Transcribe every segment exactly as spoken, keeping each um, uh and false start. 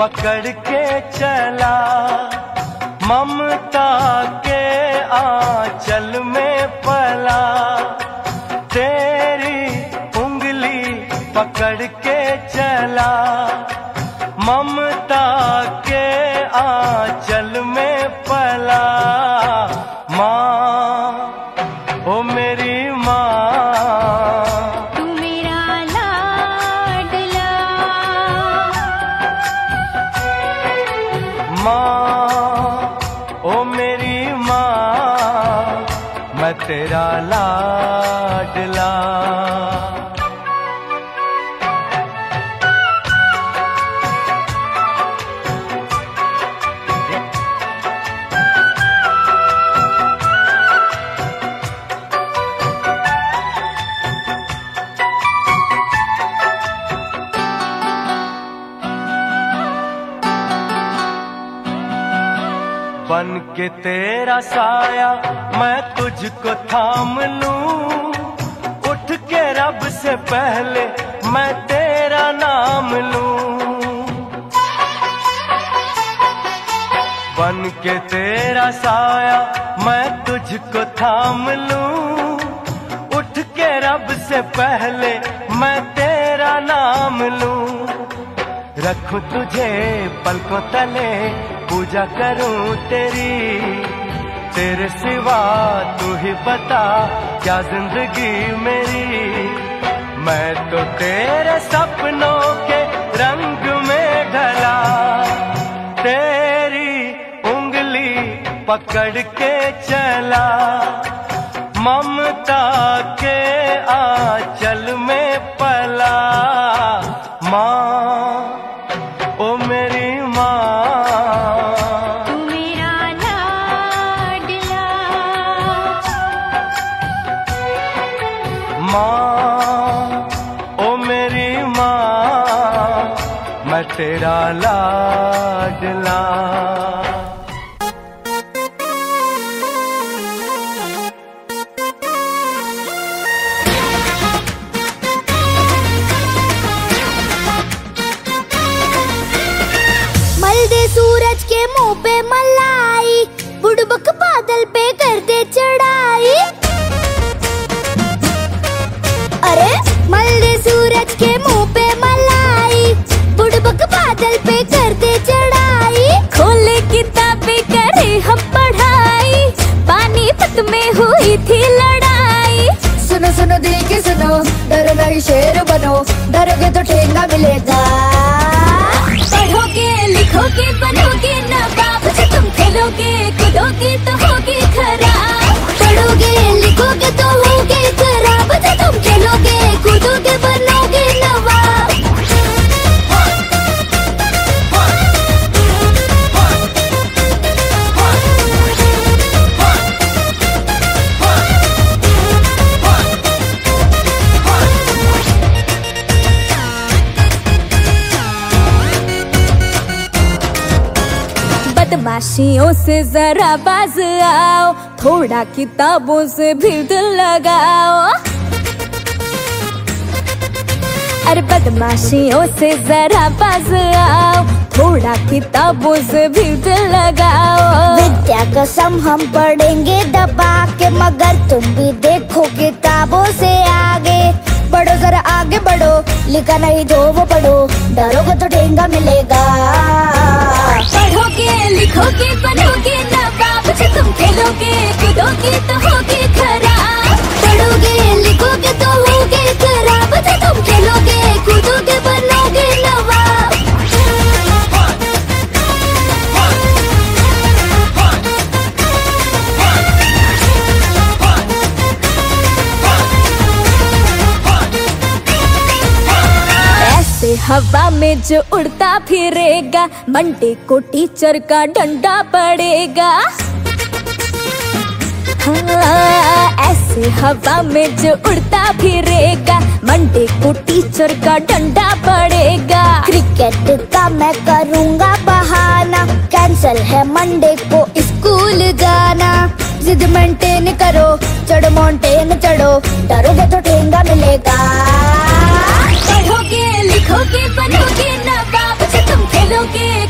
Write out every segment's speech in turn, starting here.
पकड़ के चला, ममता के आंचल में पला। तेरी उंगली पकड़ के चला, ममता के आंचल में पला। माँ, ओ मेरी माँ, तू मेरा लाडला। माँ, ओ मेरी माँ, मैं तेरा लाडला। बन के तेरा साया मैं तुझको थाम लूं, उठ के रब से पहले मैं तेरा नाम लूं। बन के तेरा साया मैं तुझको थाम लूं, उठ के रब से पहले मैं तेरा नाम लूं। रखूं तुझे पलकों तले, पूजा करूं तेरी, तेरे सिवा तू ही बता क्या जिंदगी मेरी। मैं तो तेरे सपनों के रंग में ढला, तेरी उंगली पकड़ के चला, ममता के आंचल में पला। माँ, ओ मेरी माँ, तू मेरा लाडला। माँ, ओ मेरी माँ, मैं तेरा लाडला। सूरज के मुंह पे मलाई, बुड़बक बादल पे कर दे चढ़ाई। अरे मल दे सूरज के मुंह पे मलाई, बुड़बक बादल पे कर दे चढ़ाई। खोले किताबें करे हम पढ़ाई, पानीपत में हुई थी लड़ाई। सुनो सुनो दिल की सुनो, डरो नहीं शेर बनो, डरोगे तो ठेंगा मिलेगा। पढ़ोगे लिखोगे बनोगे नवाब, जब तुम खेलोगे कूदोगे तो होगे खराब। पढ़ोगे लिखोगे तो होगे खराब, जब तुम खेलोगे कूदोगे बनोगे नवाब। बदमाशियों से जरा बाज आओ, थोड़ा किताबों से भी दिल लगाओ। अरे बदमाशियों से जरा बाज आओ, थोड़ा किताबों से भी दिल लगाओ। विद्या कसम हम पढ़ेंगे दबा के, मगर तुम भी देखो किताबों से आगे। बढ़ो जरा आगे बढ़ो, लिखा नहीं जो वो पढ़ो, डरोगे तो ठेंगा मिलेगा। पढ़ोगे लिखोगे बनोगे नवाब, जब तुम खेलोगे कूदोगे तो होगे खराब। पढ़ोगे लिखोगे तो होगे खराब, जब तुम खेलोगे कूदोगे बनोगे नवाब। ऐसे हवा में जो उड़ता फिरेगा, मंडे को टीचर का डंडा पड़ेगा। हाँ, ऐसे हवा में जो उड़ता फिरेगा, मंडे को टीचर का डंडा पड़ेगा। क्रिकेट का मैं करूँगा बहाना, कैंसल है मंडे को स्कूल जाना। जिद मेंटेन करो, चढ़ो माउंटेन चढ़ो, डरोगे तो ठेंगा मिलेगा। पढ़ोगे लिखोगे बनोगे नवाब, जब तुम खेलोगे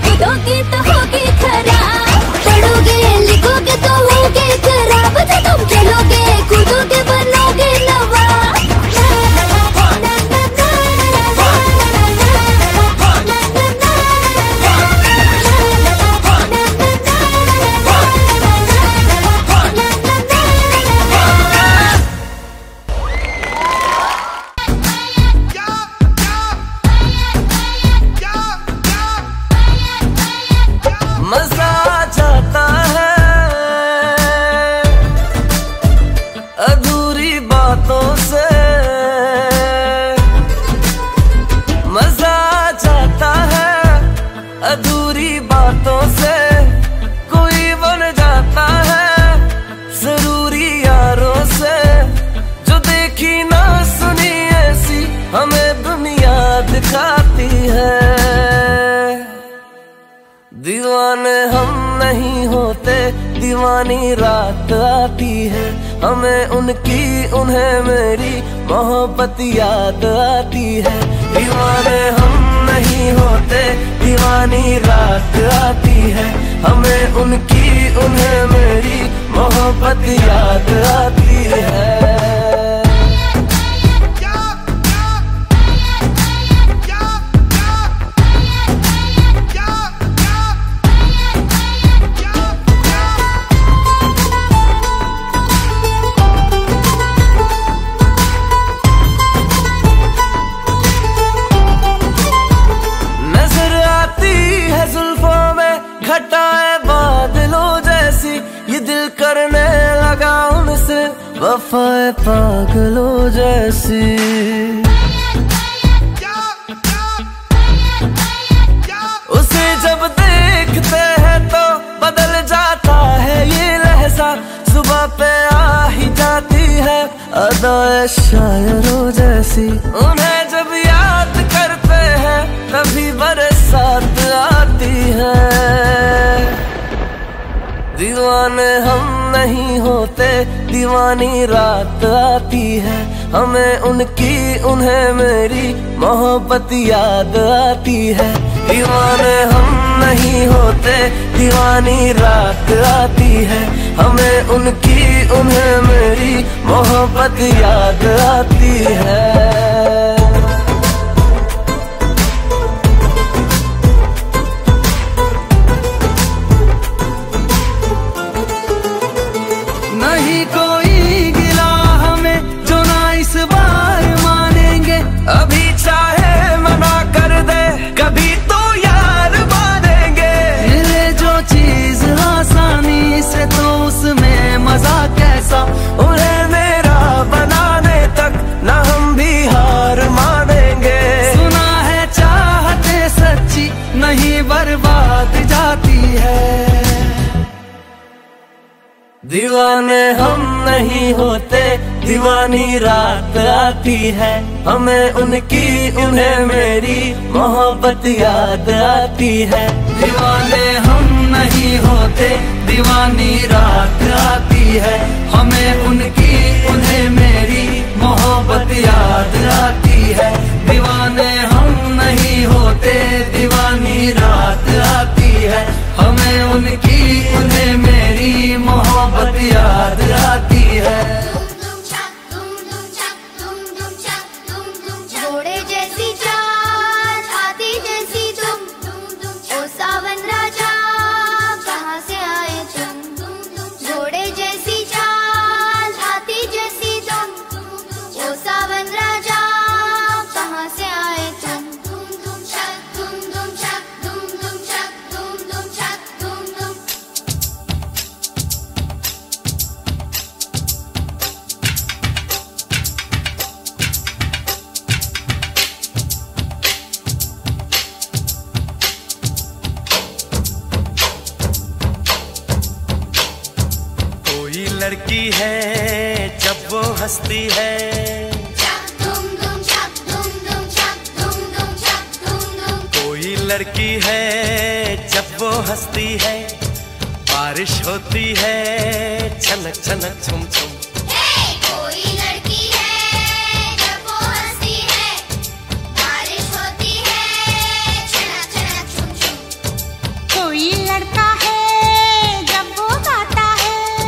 दीवाने हम नहीं होते, दीवानी रात आती है, हमें उनकी उन्हें मेरी मोहब्बत याद आती है। दीवाने हम नहीं होते, दीवानी रात आती है, हमें उनकी उन्हें मेरी मोहब्बत याद आती है। घटाए बादलों जैसी ये दिल करने लगा उनसे वफाए पागलों जैसी। उसे जब देखते हैं तो बदल जाता है ये लहजा, सुबह पे आ ही जाती है अदाए शायरों जैसी। उन्हें जब याद करते हैं तभी बरसात आती है। दीवाने हम नहीं होते, दीवानी रात आती है, हमें उनकी उन्हें मेरी मोहब्बत याद आती है। दीवाने हम नहीं होते, दीवानी रात आती है, हमें उनकी उन्हें मेरी मोहब्बत याद आती है। नहीं कोई गिला हमें जो ना इस बार मानेंगे, अभी चाहे मना कर दे कभी तो यार मानेंगे। मिले जो चीज आसानी से तो उसमें मजा कैसा, उन्हें मेरा बनाने तक ना हम भी हार मानेंगे। सुना है चाहते सच्ची नहीं बर्बाद जाती है। दीवाने हम नहीं होते, दीवानी रात आती है, हमें उनकी उन्हें मेरी मोहब्बत याद आती है। दीवाने हम नहीं होते, दीवानी रात आती है, हमें उनकी उन्हें मेरी मोहब्बत याद आती है। दीवाने हम नहीं होते, दीवानी रात आती है, हमें उनकी उन्हें मेरी मोहब्बत याद आती है। घोड़े जैसी चाल, हाथी जैसी तुम, ओ सावन राजा कहाँ से आए तुम। घोड़े जैसी चाल, हाथी जैसी तुम, ओ सावन राजा कहाँ से आए तुम। लड़की है जब वो हंसती है, कोई लड़की है जब वो हंसती है, बारिश होती है छनक छनक छुम छुम। कोई लड़की है जब वो हंसती है, बारिश होती है छनक छनक छुम छुम। कोई लड़का है जब वो गाता है,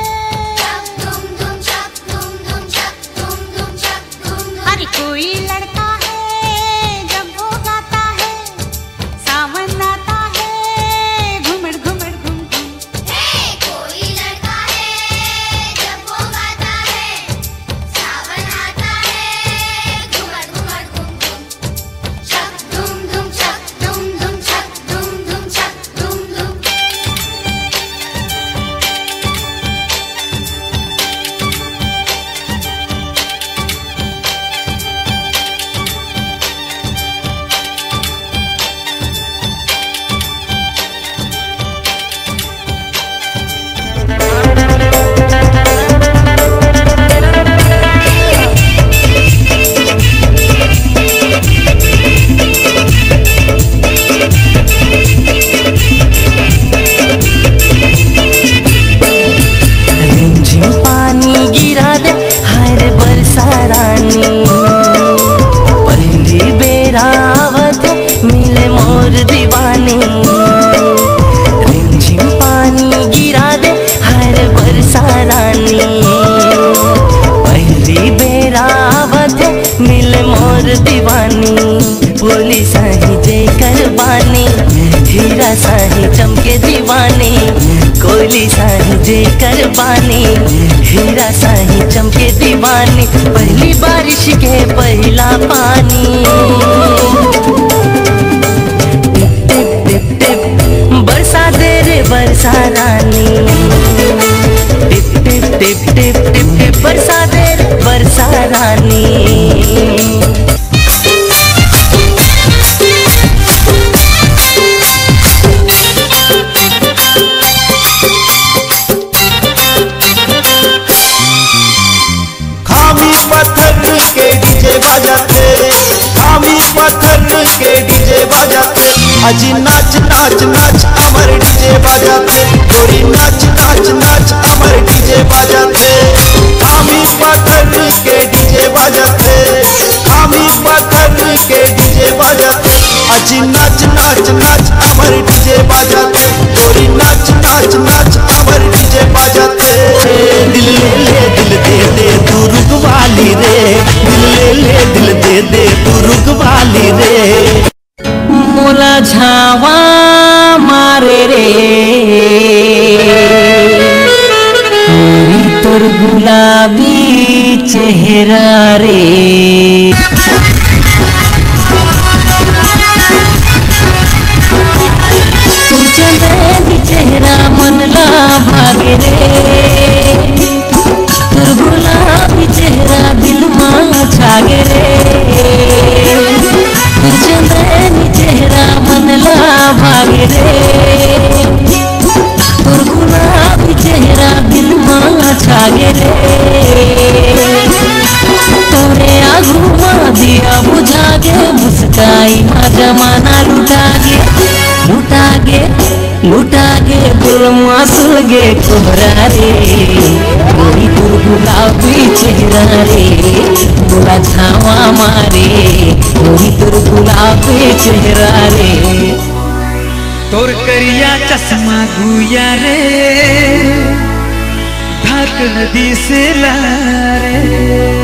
अरे कोई लड़का है जब वो गाता है, सावन आता है घुमड़ घुमड़ घुम घुम। कोई लड़का है जब वो गाता बानी, बोली साही जय कर बानी, हीरा साही चमके दीवानी, कोयली साही जय कर बानी, हीरा साही चमके दीवानी, पहली बारिश के पहला पानी, टिप टिप टिप बरसा दे रे बरसा रानी, टिप टिप टिप टिप टिप टिप बरसा दे रे बरसा रानी। पत्थर के डीजे बजाते, खामी पत्थर के डीजे बजाते, अजी नाच नाच नाच अमर डीजे बजाते, गोरी नाच नाच नाच अमर डीजे बजाते, खामी पत्थर के डीजे बजाते, खामी पत्थर के डीजे बजाते, अजी नाच नाच नाच अमर डीजे बजाते, गोरी नाच नाच नाच अमर डीजे बजाते। दिल ले ले दिल दे दे तू रुक वाली रे, दिल ले ले दिल दे दे तू रुक वाली रे। मोला झावा मारे रे तोर गुलाबी चेहरा रे, तू चंदेली चेहरा मन ला भागे रे, तोर गुलाबी चेहरा दिल में छागे रे, तोर चंदेली चेहरा मन ला भागे रे, तोर गुलाबी चेहरा दिल में छागे रे, तोरे आगुआ दिया बुझा गे मुस्काई माँ जमाना लुटा गे लुटा गे लुटा गे बुलवा सुल गे कोहरा रे, गोरी तोर गुलाबी चेहरा रे, बोला छावा मारे गोरी तोर गुलाबी चेहरा रे, तोर करिया चश्मा गुया रे, ढाक नदी से लारे।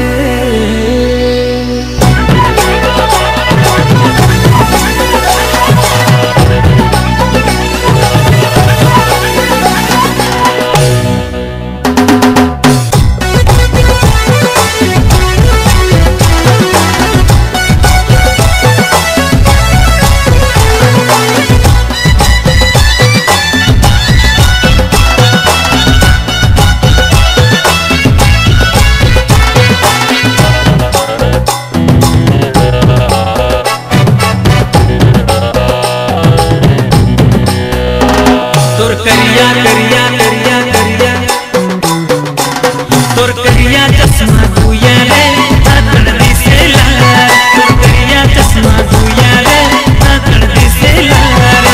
करिया करिया करिया करिया तोर करिया चश्मा गुया रे, नदी से लारे, तोर करिया चश्मा गुया रे, नदी से लारे।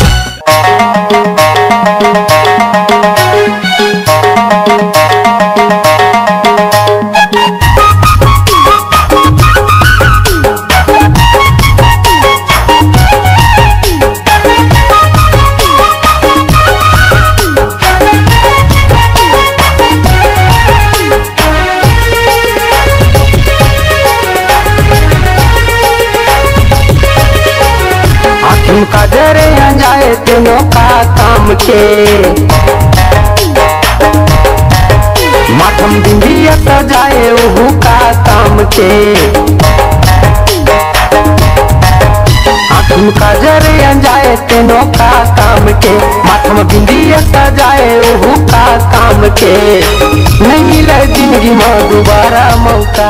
झुमका जरे जाए तीनों का काम के, माथम बिंदिया सजाए उहू का काम के, झुमका जरे जाए तीनों का काम के, माथम बिंदिया सजाए उहू का काम के, नहीं मिले जिंदगी में दोबारा मौका।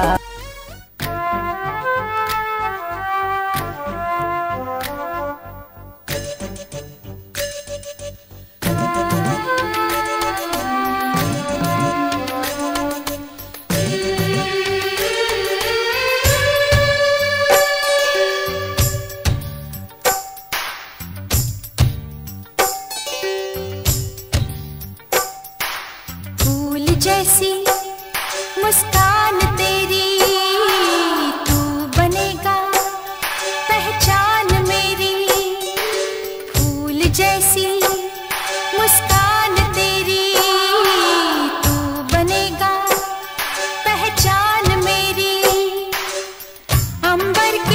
जैसी मुस्कान तेरी तू बनेगा पहचान मेरी, फूल जैसी मुस्कान तेरी तू बनेगा पहचान मेरी, अंबर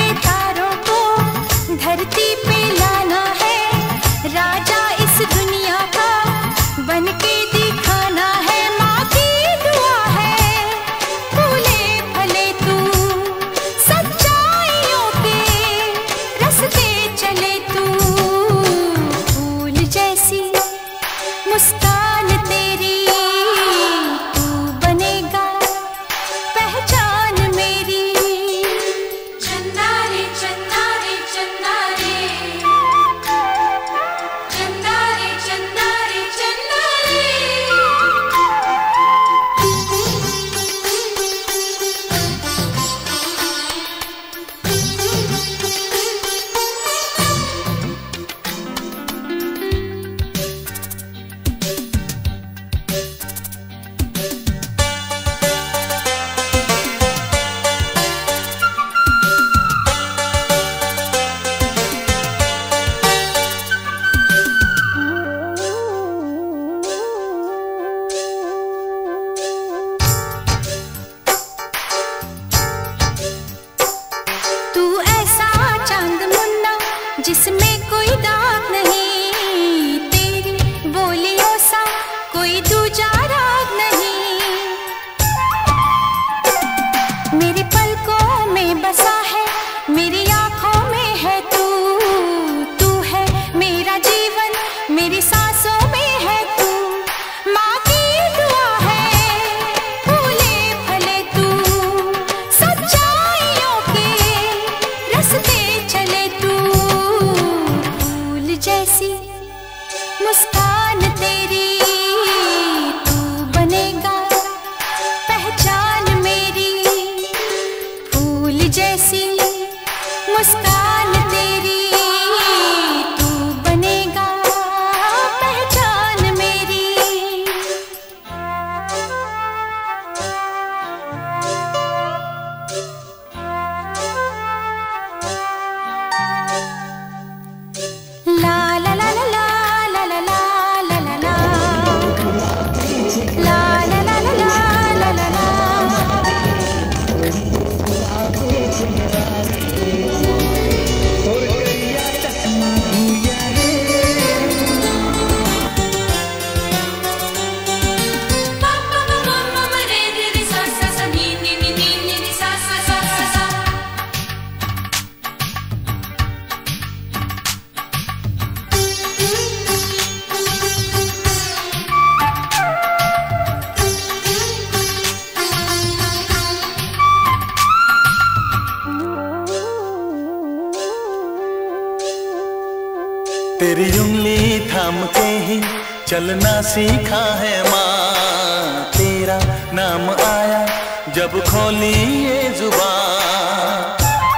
तेरी उंगली थाम के ही चलना सीखा है माँ। तेरा नाम आया जब खोली ये जुबान।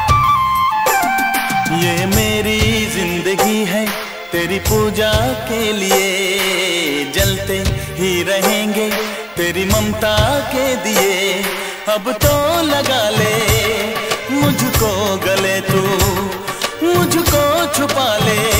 ये मेरी जिंदगी है तेरी पूजा के लिए, जलते ही रहेंगे तेरी ममता के दिए। अब तो लगा ले मुझको गले तू, मुझको छुपा ले।